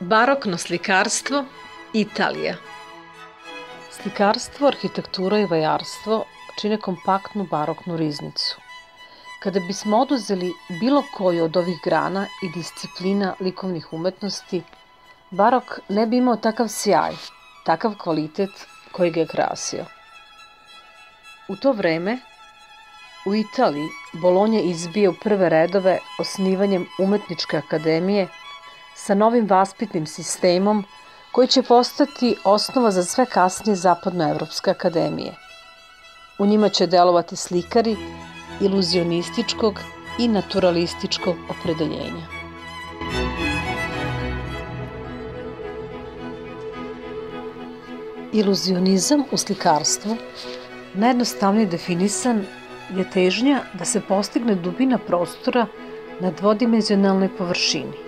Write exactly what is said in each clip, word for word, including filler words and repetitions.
Barokno slikarstvo, Italija. Slikarstvo, arhitektura i vajarstvo čine kompaktnu baroknu riznicu. Kada bismo oduzeli bilo koju od ovih grana i disciplina likovnih umetnosti, barok ne bi imao takav sjaj, takav kvalitet koji ga je krasio. U to vreme, u Italiji, Bolonja izbije u prve redove osnivanjem Umetničke akademije sa novim vaspitnim sistemom koji će postati osnova za sve kasnije zapadnoevropske akademije. U njima će delovati slikari iluzionističkog i naturalističkog opredeljenja. Iluzionizam u slikarstvu, najjednostavnije definisan, je težnja da se postigne dubina prostora na dvodimenzionalnoj površini.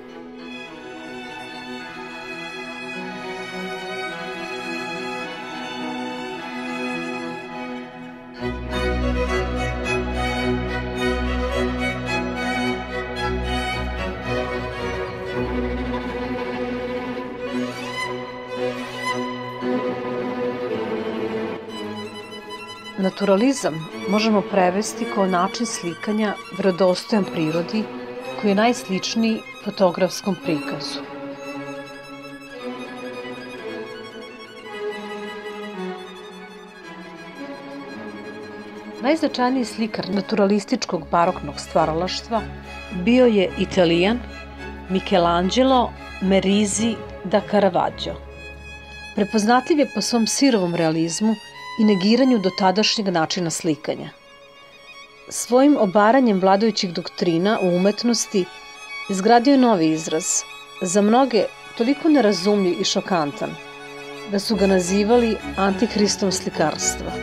Naturalizam možemo prevesti kao način slikanja verodostojan prirodi koji je najsličniji fotografskom prikazu. Najznačajniji slikar naturalističkog baroknog stvaralaštva bio je Italijan Michelangelo Merisi da Caravaggio. Prepoznatljiv je po svom sirovom realizmu i negiranju dotadašnjeg načina slikanja. Svojim obaranjem vladajućih doktrina u umetnosti izgradio je novi izraz, za mnoge toliko nerazumljiv i šokantan, da su ga nazivali antihristom slikarstva.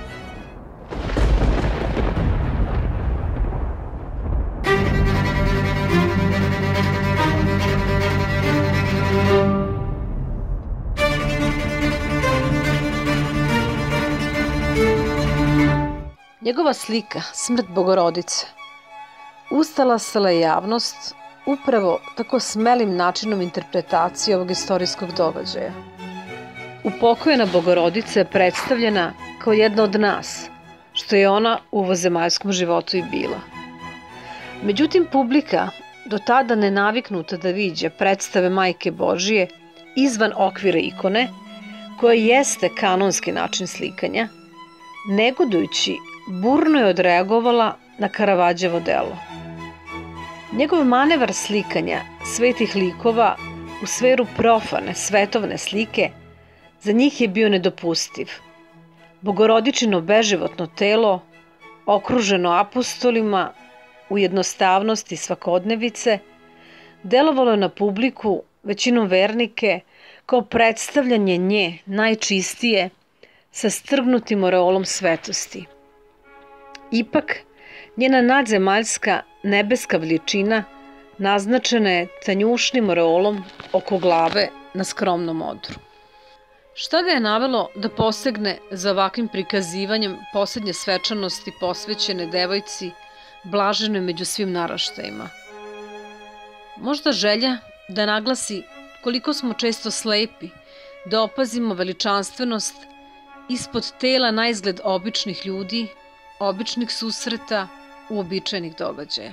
Njegova slika, Smrt Bogorodice, ustalasala je javnost upravo tako smelim načinom interpretacije ovog istorijskog događaja. Upokojena Bogorodica je predstavljena kao jedna od nas, što je ona u ovozemaljskom životu i bila. Međutim, publika, do tada nenaviknuta da viđa predstave Majke Božije izvan okvira ikone, koja jeste kanonski način slikanja, negodujući burno je odreagovala na Caravaggiovo delo. Njegov manevar slikanja svetih likova u sferu profane, svetovne slike za njih je bio nedopustiv. Bogorodičino beživotno telo, okruženo apostolima u jednostavnosti svakodnevice, delovalo je na publiku, većinom vernike, kao predstavljanje nje najčistije sa strgnutim oreolom svetosti. Ipak, njena nadzemaljska nebeska veličina naznačena je tanjušnim oreolom oko glave na skromnom odru. Šta ga je navelo da posegne za ovakvim prikazivanjem posljednje svečanosti posvećene devojci, blaženoj među svim naraštajima? Možda želja da naglasi koliko smo često slepi, da opazimo veličanstvenost ispod tela na izgled običnih ljudi, običnih susreta, uobičajenih događaja.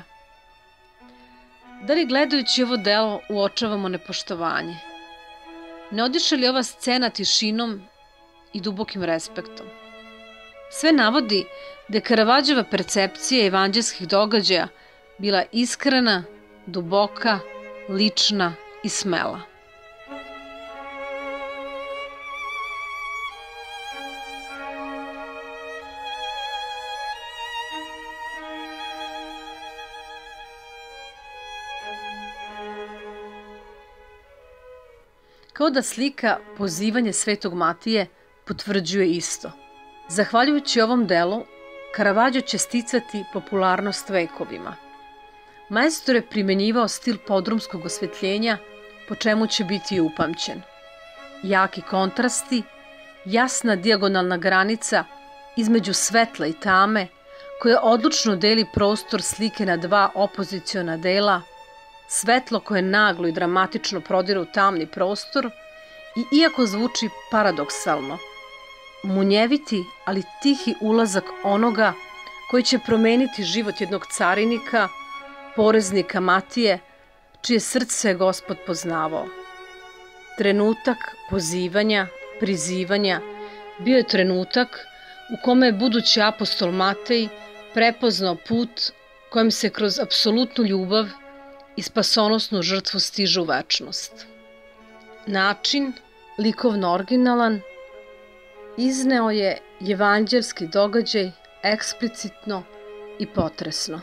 Da li gledajući ovo delo uočavamo nepoštovanje? Ne odiše li ova scena tišinom i dubokim respektom? Sve navodi da je Caravaggijeva percepcija evanđelskih događaja bila iskrena, duboka, lična i smela. Kao da slika pozivanje Svetog Matije potvrđuje isto. Zahvaljujući ovom delu, Caravaggio će sticati popularnost vekovima. Maestro je primenjivao stil podrumskog osvetljenja, po čemu će biti upamćen. Jaki kontrasti, jasna dijagonalna granica između svetla i tame, koja odlučno deli prostor slike na dva opoziciona dela, svetlo koje naglo i dramatično prodire u tamni prostor i iako zvuči paradoksalno, munjeviti, ali tihi ulazak onoga koji će promeniti život jednog carinika, poreznika Matije, čije srce je Gospod poznavao. Trenutak pozivanja, prizivanja bio je trenutak u kome je budući apostol Matej prepoznao put kojim se kroz apsolutnu ljubav i spasonosnu žrtvu stiže u večnost. Način, likovno originalan, izneo je evanđelski događaj eksplicitno i potresno.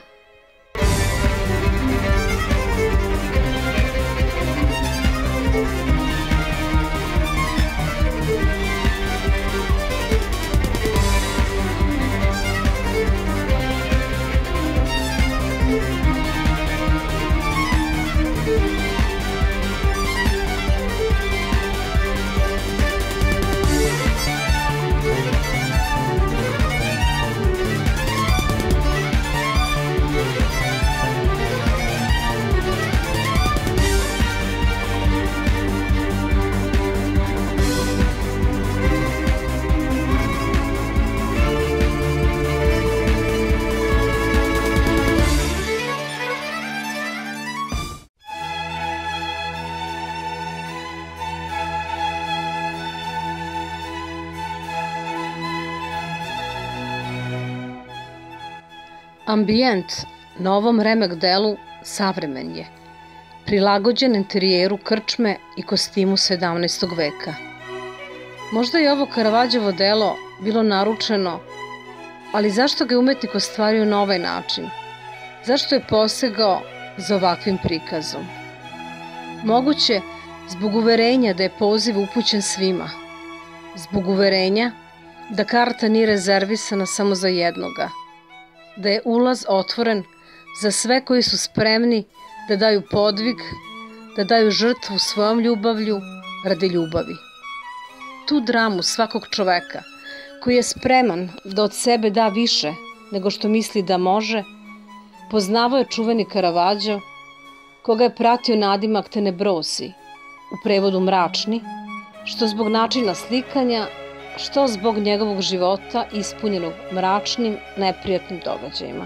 Ambijent na ovom remek delu savremen je, prilagođen interijeru krčme i kostimu sedamnaestog veka. Možda je ovo Karavadžovo delo bilo naručeno, ali zašto ga je umetnik ostvario na ovaj način? Zašto je posegao za ovakvim prikazom? Moguće zbog uverenja da je poziv upućen svima, zbog uverenja da karta nije rezervisana samo za jednoga, da je ulaz otvoren za sve koji su spremni da daju podvig, da daju žrtvu svojom ljubavlju radi ljubavi. Tu dramu svakog čoveka koji je spreman da od sebe da više nego što misli da može, poznavao je čuveni Karavadžo, koga je pratio nadimak Tenebrosi, u prevodu mračni, što zbog načina slikanja, što zbog njegovog života ispunjenog mračnim, neprijatnim događajima.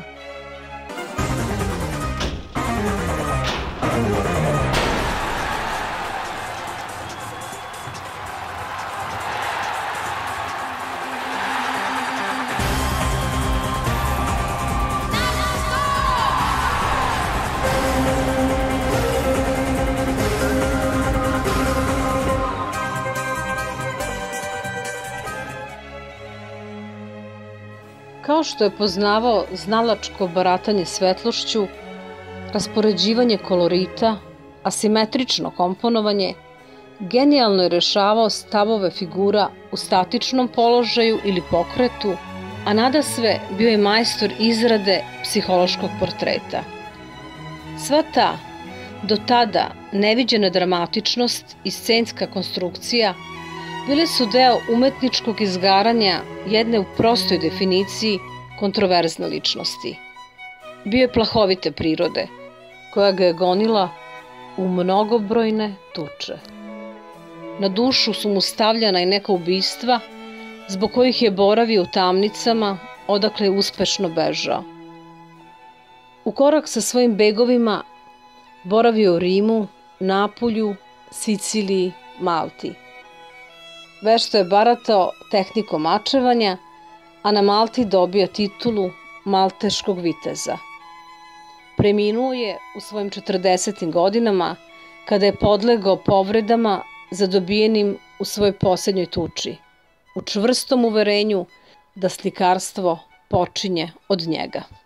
Kao što je poznavao znalačko baratanje svetlošću, raspoređivanje kolorita, asimetrično komponovanje, genijalno je rešavao stavove figura u statičnom položaju ili pokretu, a nadasve bio je majstor izrade psihološkog portreta. Sva ta, do tada neviđena dramatičnost i scenska konstrukcija bile su deo umetničkog izgaranja jedne u prostoj definiciji kontroverzne ličnosti. Bio je plahovite prirode, koja ga je gonila u mnogobrojne tuče. Na dušu su mu stavljana i neka ubistva, zbog kojih je boravio u tamnicama, odakle je uspešno bežao. U korak sa svojim begovima boravio u Rimu, Napulju, Siciliji, Malti. Vešto je baratao tehnikom mačevanja, a na Malti dobio titulu malteškog viteza. Preminuo je u svojim četrdesetim godinama, kada je podlegao povredama zadobijenim u svojoj posljednjoj tuči, u čvrstom uverenju da slikarstvo počinje od njega.